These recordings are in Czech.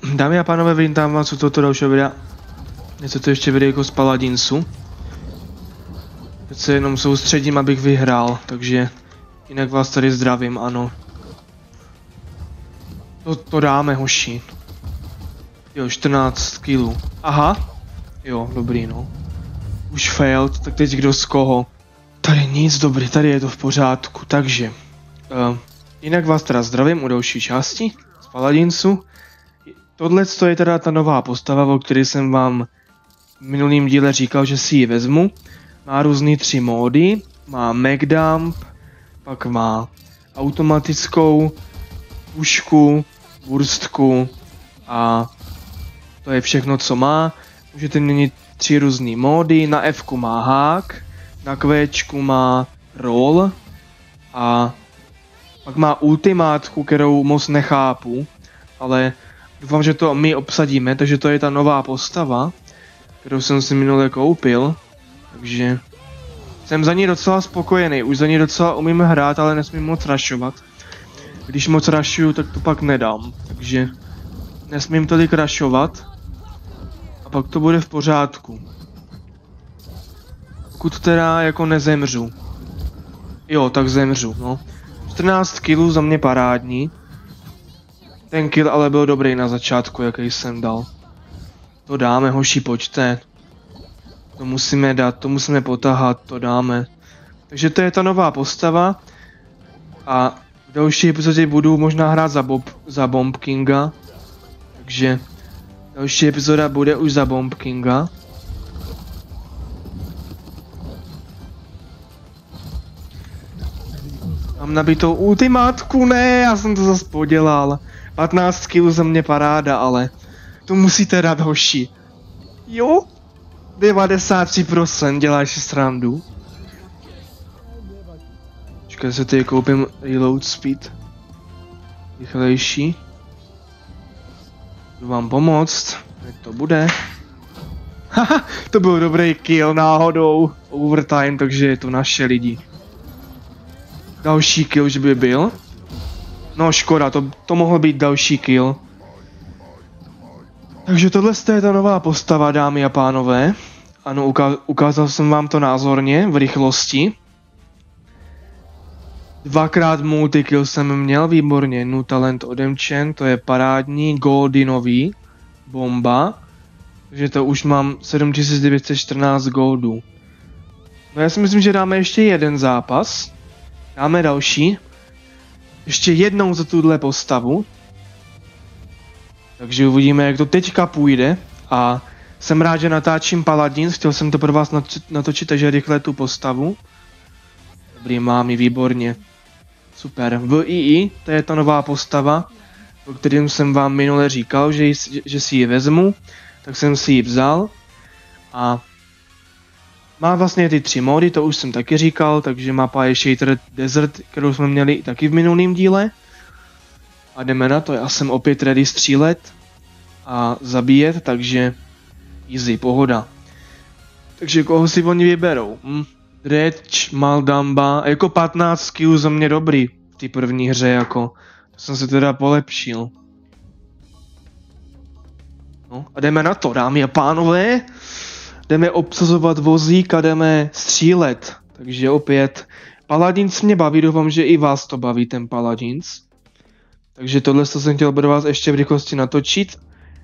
Dámy a pánové, vítám vás u tohoto dalšího videa. Něco to ještě videjko z Paladinsu. Teď se jenom soustředím, abych vyhrál, takže jinak vás tady zdravím, ano. To dáme, hoši. Jo, 14 kg. Aha. Jo, dobrý, no. Už failed, tak teď kdo z koho? Tady nic, dobrý, tady je to v pořádku, takže. Jinak vás teda zdravím u další části z Paladinsu. Tohle je teda ta nová postava, o které jsem vám v minulým díle říkal, že si ji vezmu. Má různý 3 módy, má Magdump, pak má automatickou pušku, burstku a to je všechno, co má. Můžete měnit 3 různý módy, na F má hák, na Q má roll a pak má ultimátku, kterou moc nechápu, ale doufám, že to my obsadíme, takže to je ta nová postava, kterou jsem si minule koupil, takže jsem za ní docela spokojený, už za ní docela umím hrát, ale nesmím moc rushovat. Když moc rushuju, tak to pak nedám, takže nesmím tolik rushovat a pak to bude v pořádku. Pokud teda jako nezemřu. Jo, tak zemřu, no. 14 kg za mě parádní. Ten kill ale byl dobrý na začátku, jaký jsem dal. To dáme, hoši, pojďte. To musíme dát, to musíme potahat, to dáme. Takže to je ta nová postava. A v další epizodě budu možná hrát za Bomb Kinga. Takže další epizoda bude už za Bomb Kinga. Mám nabitou ultimátku, ne, já jsem to zase podělal. 15 kg za mě paráda, ale to musíte dát, hoši. Jo? 93%, děláš si srandu. Počkej, se tady koupím reload speed. Rychlejší. Jdu vám pomoct, jak to bude. Haha, to byl dobrý kill náhodou. Overtime, takže je to naše lidi. Další kill už by byl. No škoda, to mohl být další kill. Takže tohle je ta nová postava, dámy a pánové. Ano, ukázal jsem vám to názorně, v rychlosti. 2x multikill jsem měl, výborně. New talent odemčen, to je parádní, goldinový. Bomba. Takže to už mám 7914 goldů. No já si myslím, že dáme ještě jeden zápas. Dáme další. Ještě jednou za tuhle postavu. Takže uvidíme, jak to teďka půjde. A jsem rád, že natáčím Paladins. Chtěl jsem to pro vás natočit, takže rychle tu postavu. Dobrý, mám ji, výborně. Super. VII, to je ta nová postava, o kterém jsem vám minule říkal, že si ji vezmu. Tak jsem si ji vzal. A má vlastně ty 3 módy, to už jsem taky říkal, takže má Fire Shader Desert, kterou jsme měli taky v minulém díle. A jdeme na to, já jsem opět ready střílet a zabíjet, takže easy, pohoda. Takže koho si oni vyberou? Dredge, Maldamba, jako 15 kg za mě dobrý v té první hře, jako. To jsem se teda polepšil. No a jdeme na to, dámy a pánové. Jdeme obsazovat vozík a jdeme střílet. Takže opět, Paladins mě baví, doufám, že i vás to baví, ten Paladins. Takže tohle jsem chtěl pro vás ještě v rychlosti natočit.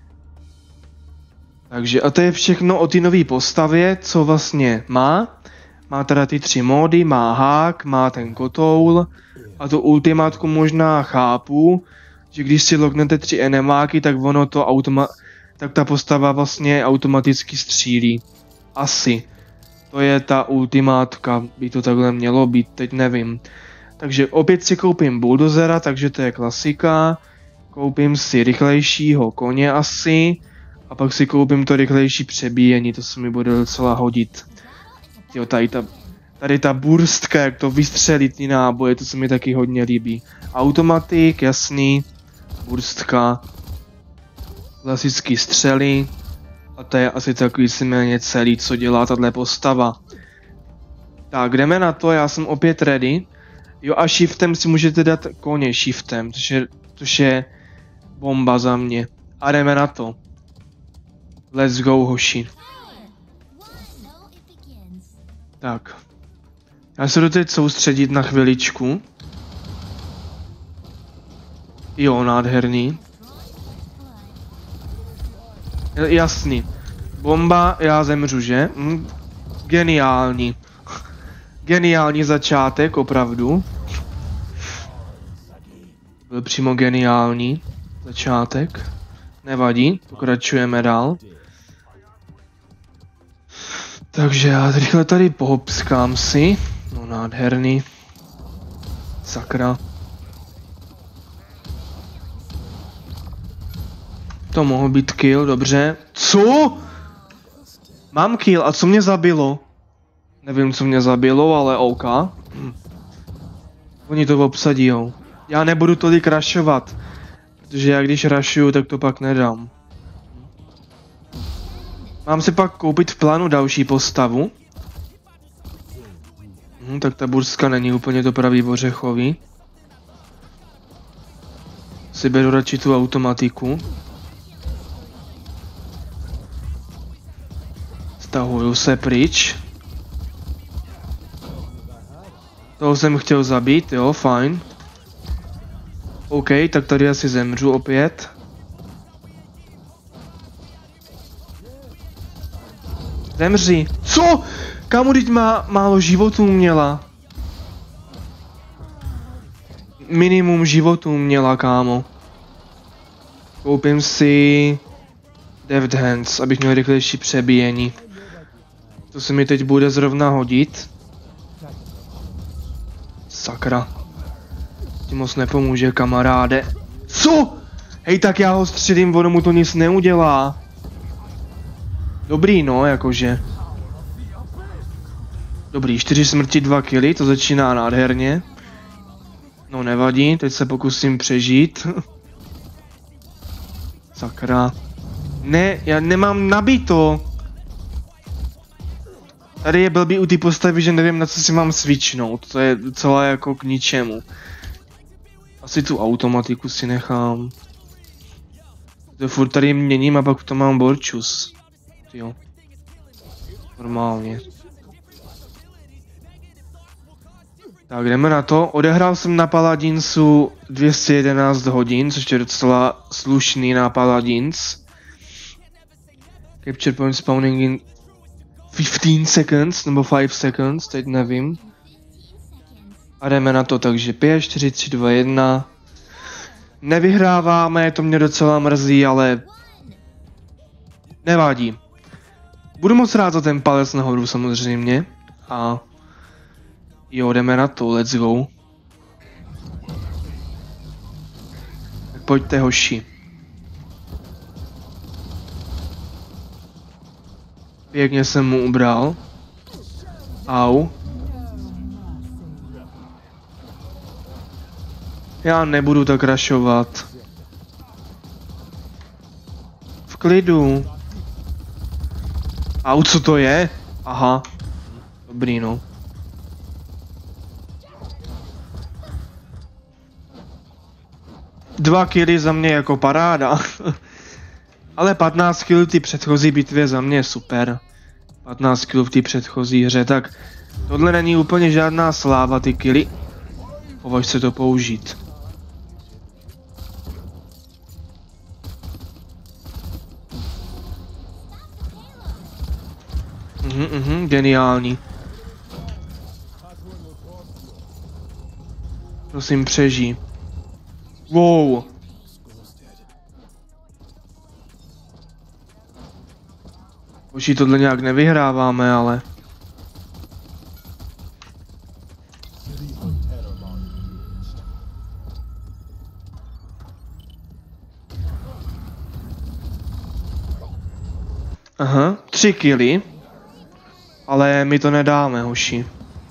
Takže a to je všechno o té nové postavě, co vlastně má. Má teda ty 3 módy, má hák, má ten kotoul. A tu ultimátku možná chápu, že když si lognete 3 enemáky, tak ono to tak ta postava vlastně automaticky střílí. Asi. To je ta ultimátka, by to takhle mělo být, teď nevím. Takže opět si koupím bulldozera, takže to je klasika. Koupím si rychlejšího koně asi. A pak si koupím to rychlejší přebíjení, to se mi bude docela hodit. Jo, tady ta burstka, jak to vystřelit ty náboje, to se mi taky hodně líbí. Automatik, jasný. Burstka. Klasický střely. A to je asi takový víceméně celý, co dělá tahle postava. Tak, jdeme na to, já jsem opět ready. Jo a shiftem si můžete dát koně shiftem, což je bomba za mě. A jdeme na to. Let's go, hoši. Tak. Já se jdu teď soustředit na chviličku. Jo, nádherný. Jasný. Bomba, já zemřu, že? Geniální. Geniální začátek, opravdu. Byl přímo geniální začátek. Nevadí, pokračujeme dál. Takže já rychle tady pohopskám si. No nádherný. Sakra. To mohl být kill, dobře. Co? Mám kill, a co mě zabilo? Nevím, co mě zabilo, ale OK. Oni to obsadijou. Já nebudu tolik rašovat. Protože já když rašuju, tak to pak nedám. Mám si pak koupit v plánu další postavu. Tak ta burska není úplně to pravý ořechový. Si beru radši tu automatiku. Stahuju se pryč. Toho jsem chtěl zabít, jo, fajn. OK, tak tady asi zemřu opět. Zemři. Co? Kámo, teď málo životů měla. Minimum životů měla, kámo. Koupím si Death Hands, abych měl rychlejší přebíjení. To se mi teď bude zrovna hodit. Sakra. Ti moc nepomůže, kamaráde. Co? Hej, tak já ho střelím, ono mu to nic neudělá. Dobrý, no, jakože. Dobrý, 4 smrti, 2 killy, to začíná nádherně. No nevadí, teď se pokusím přežít. Sakra. Ne, já nemám nabito. Tady je blbý u té postavy, že nevím, na co si mám switchnout. To je docela jako k ničemu. Asi tu automatiku si nechám. To furt tady měním a pak to mám borčus. Jo. Normálně. Tak jdeme na to. Odehrál jsem na Paladinsu 211 hodin, což je docela slušný na Paladins. Capture point spawning in 15 seconds, nebo 5 seconds, teď nevím. A jdeme na to, takže 5, 4, 3, 2, 1. Nevyhráváme, to mě docela mrzí, ale nevadí. Budu moc rád za ten palec nahoru samozřejmě. A jo, jdeme na to, let's go. Tak pojďte, hoši. Pěkně jsem mu ubral. Au. Já nebudu tak rašovat. V klidu. Au, co to je? Aha. Dobrý, no. Dva killy za mě jako paráda. Ale 15 kill v té předchozí bitvě za mě je super. 15 kill v té předchozí hře, tak tohle není úplně žádná sláva, ty killy. Považ se to použít. Geniální. Prosím, přežij. Wow. Už tohle nějak nevyhráváme, ale... Aha, 3 killy. Ale my to nedáme, hoši.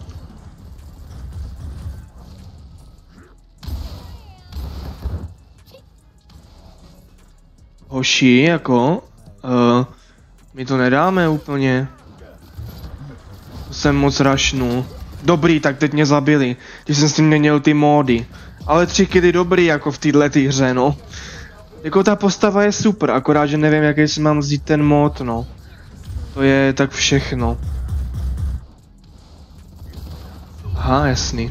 Hoši, jako... my to nedáme úplně. To jsem moc rašnul. Dobrý, tak teď mě zabili. Když jsem s tím neměl ty módy. Ale 3 killy dobrý, jako v této hře, no. Jako ta postava je super, akorát, že nevím, jaký si mám vzít ten mod, no. To je tak všechno. Aha, jasný.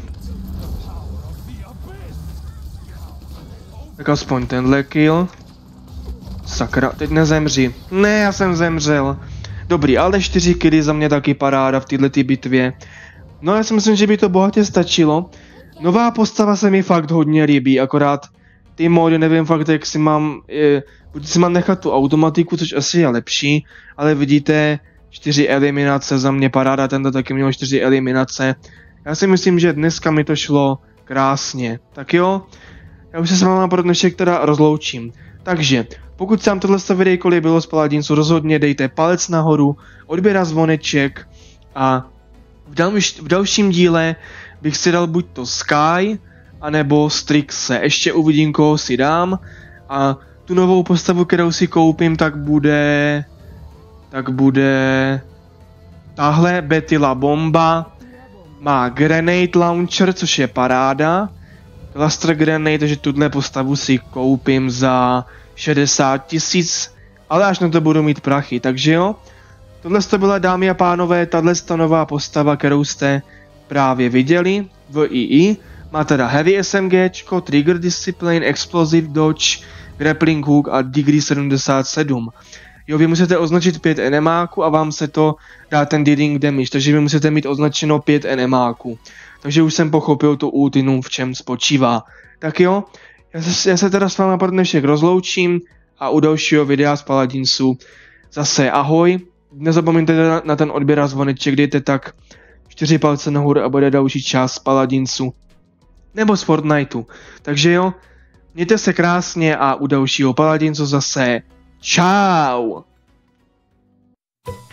Tak aspoň tenhle kill. Sakra, teď nezemři. Ne, já jsem zemřel. Dobrý, ale 4 killy za mě taky paráda v této bitvě. No já si myslím, že by to bohatě stačilo. Nová postava se mi fakt hodně líbí, akorát ty mody nevím fakt, jak si mám... buď si mám nechat tu automatiku, což asi je lepší, ale vidíte, 4 eliminace, za mě paráda, tento taky měl 4 eliminace. Já si myslím, že dneska mi to šlo krásně. Tak jo, já už se s váma pro dnešek teda rozloučím. Takže, pokud se vám tohle videjko líbilo z Paladinsu, rozhodně dejte palec nahoru, odběr zvoneček a v dalším díle bych si dal buď to Sky, anebo Strixe. Ještě uvidím, koho si dám. A tu novou postavu, kterou si koupím, tak bude tahle Betty La Bomba. Má Grenade Launcher, což je paráda. Cluster Grenade, takže tuhle postavu si koupím za 60 000, ale až na to budu mít prachy, takže jo. Tohle to byla, dámy a pánové, tato nová postava, kterou jste právě viděli v II. Má teda Heavy SMGčko, Trigger Discipline, Explosive Dodge, Grappling Hook a Degree 77. Jo, vy musíte označit 5 enemáků a vám se to dá ten dealing damage, takže vy musíte mít označeno 5 enemáků. Takže už jsem pochopil tu ultinu, v čem spočívá. Tak jo, já se teda s váma pro dnešek rozloučím a u dalšího videa z Paladinsu zase ahoj. Nezapomeňte na ten odběr a zvoneček, dejte tak 4 palce nahoru a bude další část z Paladinsu nebo z Fortniteu. Takže jo, mějte se krásně a u dalšího Paladinsu zase čau!